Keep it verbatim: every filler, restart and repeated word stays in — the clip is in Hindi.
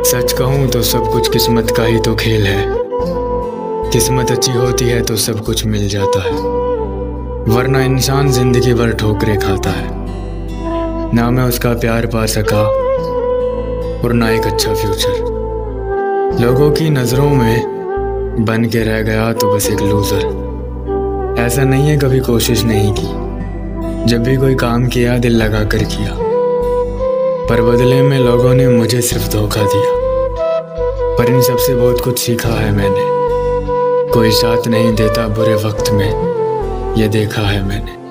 सच कहूँ तो सब कुछ किस्मत का ही तो खेल है। किस्मत अच्छी होती है तो सब कुछ मिल जाता है, वरना इंसान जिंदगी भर ठोकरें खाता है। ना मैं उसका प्यार पा सका और ना एक अच्छा फ्यूचर। लोगों की नज़रों में बन के रह गया तो बस एक लूज़र। ऐसा नहीं है कभी कोशिश नहीं की, जब भी कोई काम किया दिल लगा कर किया, पर बदले में लोगों ने मुझे सिर्फ धोखा दिया। पर इन सब से बहुत कुछ सीखा है मैंने, कोई साथ नहीं देता बुरे वक्त में, ये देखा है मैंने।